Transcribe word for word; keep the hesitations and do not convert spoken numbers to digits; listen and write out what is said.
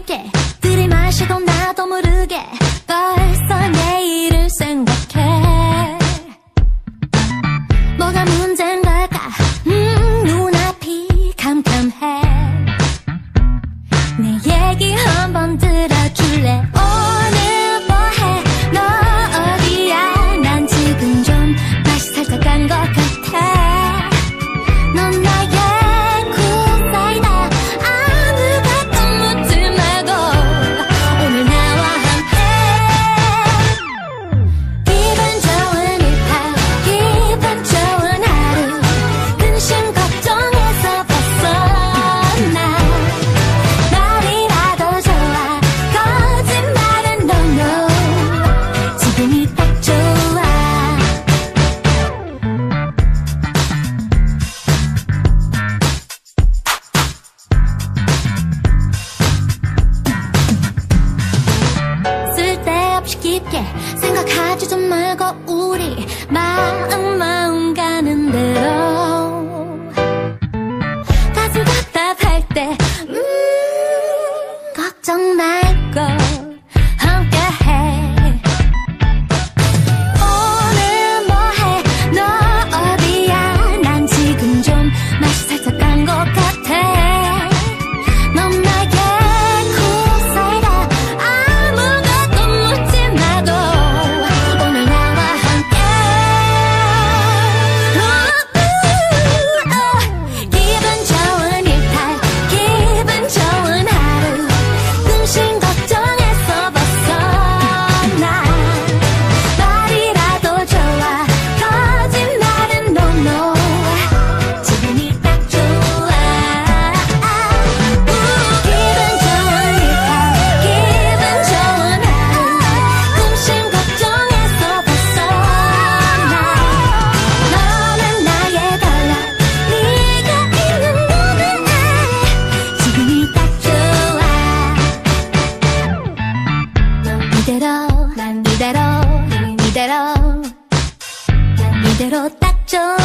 깊게 들이마시고 나도 모르게 벌써 내일을 생각해. 뭐가 문제인 걸까? 음, 눈앞이 캄캄해. 내 얘기 한번 들어줄래? 오늘 뭐해? 너 어디야? 난 지금 좀 맛이 살짝 간 것 같아. 넌 나의 굿사이다. 아무것도 묻지 말고 오늘 나와 함께. 기분 좋은 일탈, 기분 좋은 하루. 근심 걱정에서 벗어나. 말이라도 좋아, 거짓말은 no no. 지금이 딱 좋아. 쓸데없이 깊게 생각하지 좀 말고 우리 마음 마음 가는 대로. 가슴 답답할 때 음, 걱정 말고 함께해. 오늘 뭐해? 너 어디야? 난 지금 좀 맛이 살짝 간 것 같아. 넌 나의 굿사이다. 아무것도 묻지 말고 오늘 나와 함께. 기분 좋은 일탈, 기분 좋은 하루. 근심 걱정에서 벗어나. 말이라도 좋아, 거짓말은 no no. 지금이 딱 좋아. 기분 좋은 일탈, 기분 좋은 하루. 근심 걱정에서 벗어나. 너는 나의 달라, 네가 있는 곳에 지금이 딱 좋아. 넌 이대로, 난 이대로, 이대로, 난 이대로 딱 좋아.